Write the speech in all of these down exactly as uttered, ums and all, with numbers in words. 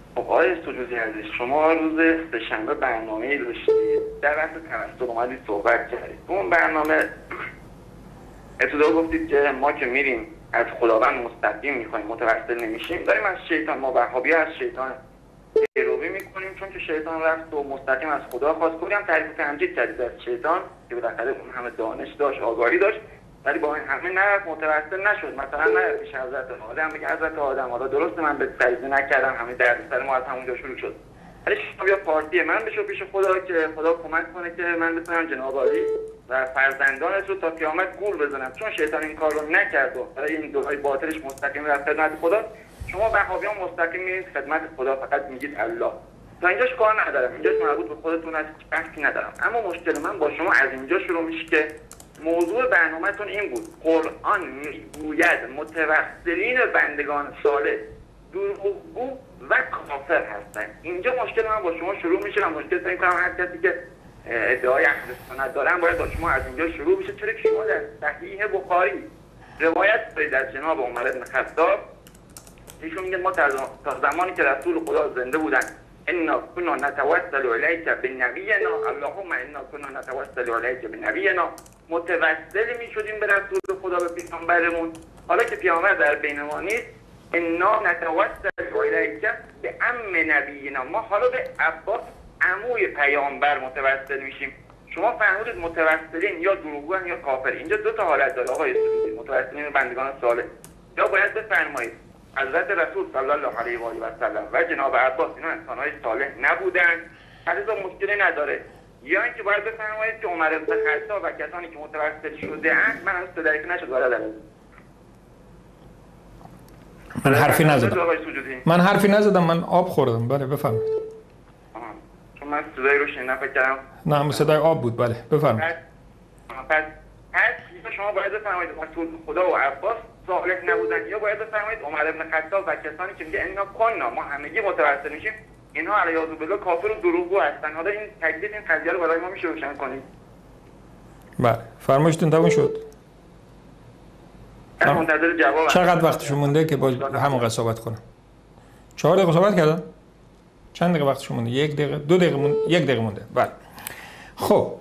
آقای سجودی عزیز، شما روز سه‌شنبه برنامه‌ای داشتید، در وقت توسل اومدید صحبت کردید. اون برنامه ابتدا گفتید که ما که میریم از خداوند مستقیم میخوایم، متوسل نمیشیم، داریم از شیطان، ما وهابی از شیطان پیروی میکنیم، چون که شیطان رفت و مستقیم از خدا خواست. کلی هم تعریف و تمجید کردید از شیطان که بالاخره اون همه دانش داشت، آگاهی داشت، ولی با این همه نرفت، متوسل نشد. مثلا نرفت پیش حضرت آدم بگه حضرت آدم، حالا درسته من به سجده نکردم، همه دردسر ما از همونجا شروع شد، ولی شما بیا پارتی من بشو پیش خدا که خدا کمک کنه که من بتونم جناب عالی و فرزندانت رو تا قیامت گول بزنم، چون شیطان این کار رو نکرد و برای این دعای باطلش مستقیم رفت خدمت خدا. شما وهابیان مستقیم میرید خدمت خدا، فقط میگید الله. تا اینجاش کار ندارم، اینجاش مربوط به خودتون است، بحثی ندارم. اما مشکل من با شما از اینجا شروع میشه که موضوع برنامه‌تون این بود: قرآن میگوید متوسلین بندگان صالح دروغگو و کافر هستن. اینجا مشکل من با شما شروع میشه و مشکل فکر کنم هر کسی که ادعای اهل سنت دارن باید با شما از اینجا شروع بشه. چرا که شما در صحیح بخاری روایت دارید از جناب عمر بن خطاب، ایشون میگه ما تا زمانی که رسول خدا زنده بودن انا كنا نتوسل الیک بنبینا، اللهم انا كنا نتوسل الیک بنبینا، متوسل میشدیم به رسول خدا، به پیامبرمون. حالا که پیامبر در بین ما نیست، انا نتوسل الیک به عم نبینا، ما حالا به عباس عموی پیامبر متوسل میشیم. شما فرمودید متوسلین یا دروغگوان یا کافر. اینجا دو تا حالت داره آقای سعودی، متوسلین بندگان صالح، یا باید بفرمایید حضرت رسول صلی الله علیه و آله و سلم و جناب عباس اینا انسان‌های صالح نبودن، علیرضا مشکلی نداره، یا اینکه باید بفرمایید که عمر بن خطاب و کسانی که متوسل شده اند، من از صدایت نشد برادر. من حرفی نزدم. من حرفی نزدم، من آب خوردم. بله بفرمایید. چون من صدای رو شنیدم فکر کردم نه صدای آب بود. بله بفرمایید. پس پس شما باید بفرمایید رسول خدا و عباس صالح نبودن، یا باید بفرمایید عمر بن خطاب و کسانی که میگه اینا کنا ما همگی متوسل میشیم، اینها علیاذ بالله کافر و دروغگو هستن. حالا این تکلیف این قضیه رو برای ما میشه روشن کنید؟ بله فرمایشتون تموم شد. من منتظر جواب. چقدر وقتشون مونده که با همون صحبت کنم؟ چهار دقیقه صحبت کردن؟ چند دقیقه وقتشون مونده؟ یک دقیقه، دو دقیقه مونده، یک دقیقه مونده. بله. خب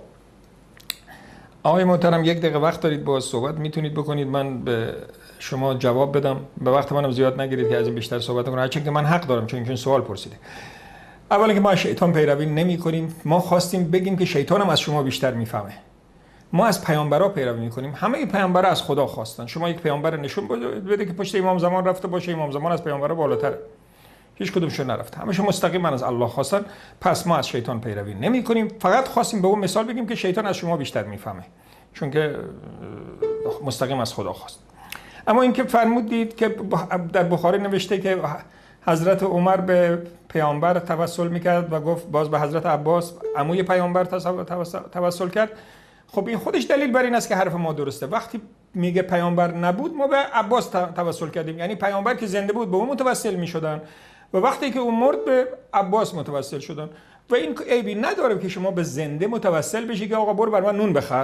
آقای محترم یک دقیقه وقت دارید، با صحبت میتونید بکنید، من به شما جواب بدم. به وقت منم زیاد نگیرید که از این بیشتر صحبت کنم، هرچند که من حق دارم چون این سوال پرسیده. اولا که ما شیطان پیروی نمی کنیم، ما خواستیم بگیم که شیطان هم از شما بیشتر میفهمه. ما از پیامبرا پیروی میکنیم، همه پیامبرا از خدا خواستن. شما یک پیامبر نشون بده که پشت امام زمان رفته باشه، امام زمان از پیامبرا بالاتره، هیچ کدومشون نرفته، همشون مستقیما از الله خواستن. پس ما از شیطان پیروی نمی کنیم، فقط خواستیم به اون مثال بگیم که شیطان از شما بیشتر میفهمه چون که مستقیم از خدا خواست. اما اینکه فرمودید که در بخاری نوشته که حضرت عمر به پیامبر توسل میکرد و گفت باز به حضرت عباس عموی پیامبر توسل کرد، خب این خودش دلیل بر این است که حرف ما درسته. وقتی میگه پیامبر نبود ما به عباس توسل کردیم، یعنی پیامبر که زنده بود به اون متوسل میشدن و وقتی که اون مرد به عباس متوسل شدن. و این عیبی نداره که شما به زنده متوسل بشی که آقا برو بر من نون بخر،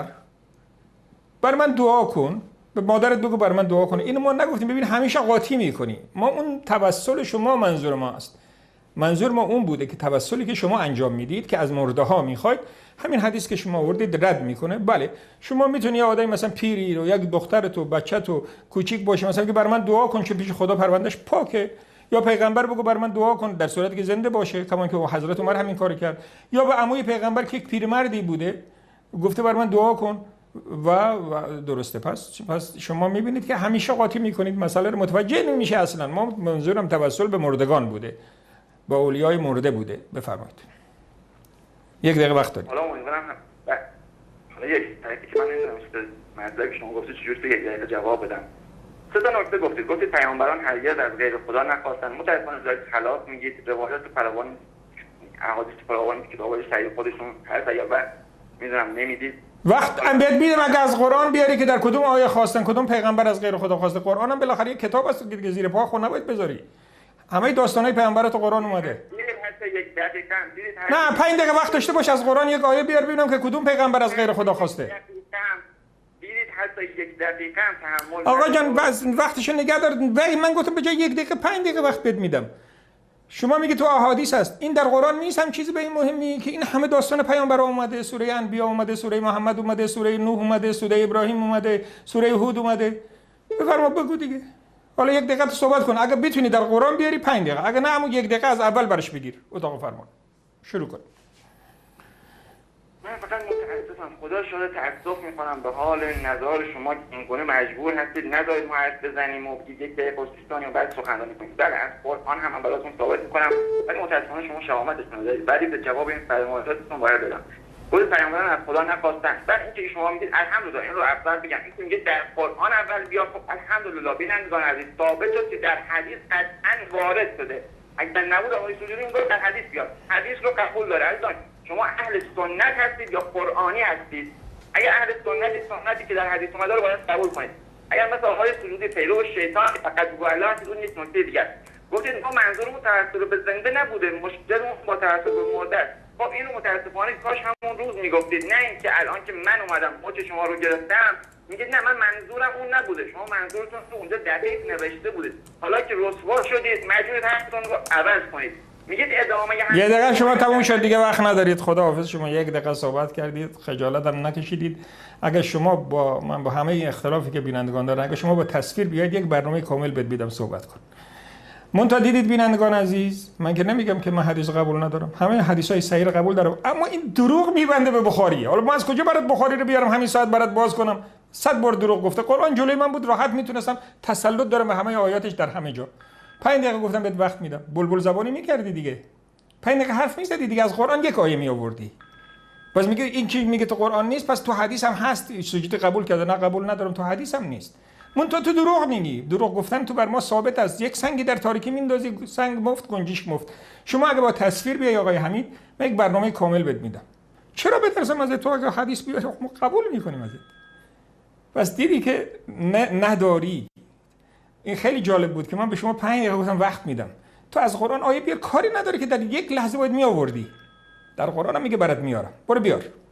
بر من دعا کن، به مادرت بگو بر من دعا کنه. اینو ما نگفتیم. ببین همیشه قاطی میکنی. ما اون توسل شما منظور ما است. منظور ما اون بوده که توسلی که شما انجام میدید که از مرده ها میخواید، همین حدیث که شما آوردید رد میکنه. بله شما میتونی یه آدمی مثلا پیری رو، یک دخترت و بچت و کوچیک باشه مثلا که بر من دعا کن چون پیش خدا پروندهش پاکه، یا پیغمبر بگو بر من دعا کن در صورتی که زنده باشه، کما که حضرت عمر همین کارو کرد، یا به عموی پیغمبر که یک پیرمردی بوده گفته بر من دعا کن و, و درسته. پس پس شما میبینید که همیشه قاطی میکنید، مسئله رو متوجه نمیشه اصلا. ما منظورم توسل به مردگان بوده، با اولیای مرده بوده. بفرمایید. یک دقیقه وقت دارید. حالا امیدوارم حالا یک طریقی که من نمیدونم مطلبی شما گفتید چجوری یک دقیقه جواب بدم. سه تا نکته گفتید. گفتید پیامبران هرگز از غیر خدا نخواستن. متأسفانه دارید خلاف میگید. روایات فراوان، احادیث فراوان که کتابای صحیح خودشون هست یا بعد میدونم نمیدید. وقت ام بهت میدم اگه از قرآن بیاری که در کدوم آیه خواستن، کدوم پیغمبر از غیر خدا خواسته. قرآن هم بالاخره یک کتاب است که زیر پا خود نباید بذاری. همه داستانای پیامبر تو قرآن اومده. نه پنج دقیقه وقت داشته باش از قرآن یک آیه بیار ببینم که کدوم پیغمبر از غیر خدا خواسته. حتی یک دقیقه هم تحمل. آقا جان وقتشو نگه دار. من گفتم به جای یک دقیقه پنج دقیقه وقت بهت میدم. شما میگی تو احادیث هست، این در قرآن نیست. هم چیزی به این مهمی که این همه داستان پیامبر اومده، سوره انبیا اومده، سوره محمد اومده، سوره نوح اومده، سوره ابراهیم اومده، سوره هود اومده. بفرما بگو دیگه. حالا یک دقیقه صحبت کن، اگه بتونی در قرآن بیاری پنج دقیقه، اگه نه همون یک دقیقه از اول برش بگیر. اتاق فرمان شروع کن. من فقط متاسفم، خدا شده تاسف میکنم به حال نظر شما که این گونه مجبور هستید ندارید ما حرف بزنیم و یک دقیقه پرسیستانی و بعد سخنرانی کنید. بله از قرآن هم من براتون ثابت میکنم، ولی متاسفانه شما شهامتتون ندارید. ولی به جواب این فرمایشاتتون باید بدم. خود پیامبران از خدا نخواستن. بعد اینکه شما میگید الحمدلله، این رو اول بگم، این که میگید در قرآن اول بیاد، خب الحمدلله بینندگان عزیز ثابت شد که در حدیث قطعا وارد شده. اگر نبود آقای سجودی اون در حدیث بیاد، حدیث رو قبول داره. عزیزان شما اهل سنت هستید یا قرآنی هستید؟ اگر اهل سنتی، سنتی که در حدیث اومده رو باید قبول کنید. اگر مثلا آقای سجودی پیرو شیطان فقط بگو الله هستید، اون یک نکته دیگه است. گفتید ما منظورمون توسل به زنده نبوده، مشکلمون با توسل به مرده است. خب اینو متاسفانه کاش همون روز میگفتید، نه اینکه الان که من اومدم مچ شما رو گرفتم میگید نه من منظورم اون نبوده. شما منظورتون تو اونجا دقیق نوشته بوده، حالا که رسوا شدید مجبورید حرفتون رو عوض کنید. میگید ادامه یه دقیقه شما تموم شد دیگه، وقت ندارید. خداحافظ. شما یک دقیقه صحبت کردید، خجالت هم نکشیدید. اگه شما با من با همه این اختلافی که بینندگان دارن، اگه شما با تصویر بیاید یک برنامه کامل بهت میدم صحبت کن. منتها دیدید بینندگان عزیز، من که نمیگم که من حدیث قبول ندارم، همه حدیثای صحیح قبول دارم، اما این دروغ میبنده به بخاری. حالا من از کجا برات بخاری رو بیارم همین ساعت برات باز کنم؟ صد بار دروغ گفته. قرآن جلوی من بود، راحت میتونستم تسلط دارم به همه آیاتش در همه جا. پنج دقیقه گفتم بهت وقت میدم، بلبل زبانی میکردی دیگه. پنج دقیقه حرف میزدی دیگه، از قرآن یک آیه می آوردی. باز میگه این چیز میگه تو قرآن نیست، پس تو حدیث هم هست. سجود قبول کرده، نه قبول ندارم، تو حدیث هم نیست. من تو تو دروغ میگی. دروغ گفتن تو بر ما ثابت است. یک سنگی در تاریکی میندازی، سنگ مفت، گنجیش مفت. شما اگه با تصویر بیای آقای حمید، من یک برنامه کامل بهت میدم. چرا بترسم از تو؟ اگه حدیث بیای ما قبول میکنیم ازت. پس دیدی که نداری. این خیلی جالب بود که من به شما پنج دقیقه گفتم وقت میدم. تو از قرآن آیه بیار، کاری نداره که در یک لحظه باید می آوردی. در قرآن هم میگه برات میارم. برو بیار.